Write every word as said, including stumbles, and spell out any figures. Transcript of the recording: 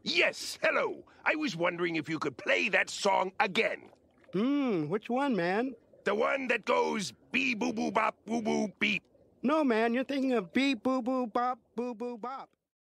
Yes, hello. I was wondering if you could play that song again. Hmm, which one, man? The one that goes bee boo boo bop boo boo beep. No, man, you're thinking of beep, boo, boo, bop, boo, boo, bop.